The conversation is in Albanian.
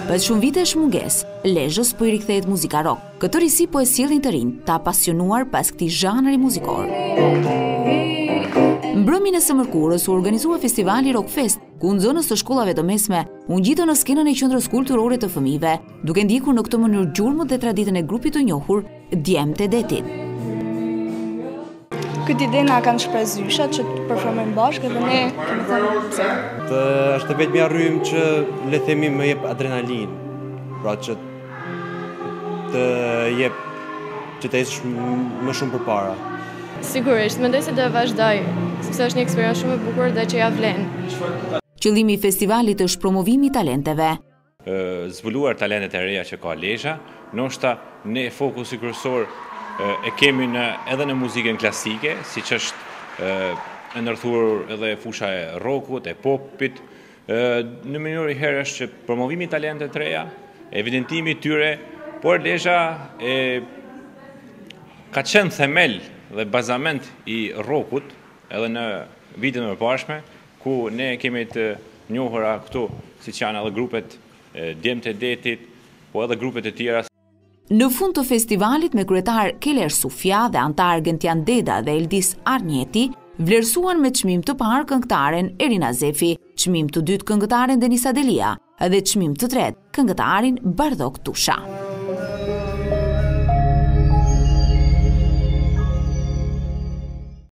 Pas shumë vitesh mungesë, Lezhës po I rikthehet muzika rock. Këtë risi po e sjellin të rinj, ta pasionuar pas këtij zhanri muzikor. Mbrëmjen e së mërkurës u organizua festivali Rockfest, ku nxënës të shkollave të mesme u ngjitën në skenën e qendrës kulturore të fëmijëve, duke ndjekur në këtë mënyrë gjurmët dhe traditën e grupit të njohur Djemtë e Detit. Këtë ide na kanë shpreh zyshat që të performojmë bashkë dhe ne kemi thënë pse. Është vetëm arrym që le themi më jep adrenalin. Pra që të jep që të ecësh më shumë përpara. Sigurisht, mendoj se do e vazhdoj, sepse është një eksperiencë shumë e bukur dhe që ja vlen. Qëllimi I festivalit është promovimi I talenteve. Zbuluar talentet e reja që ka Lezhë, ndoshta ne fokusi kryesor e kemi edhe në muzikën klasike, siç është e ndërthuar edhe fusha e rockut, e popit, në mënyrë herë është që promovimi I talenteve të reja, evidentimi I tyre, por Lezhë ka qenë themel dhe bazament I rockut edhe në vitet e mëparshme, ku ne kemi të njohura këtu, siç janë edhe grupet Djemtë e Detit, po edhe grupet e tjera. Në fund të festivalit me kryetar Keler Sufja dhe antar Gentian Deda dhe Eldis Arnjeti, vlerësuan me çmim të parë këngëtaren Erina Zefi, çmim të dytë këngëtaren Denisa Delia dhe çmim të tretë këngëtarin Bardhok Tusha.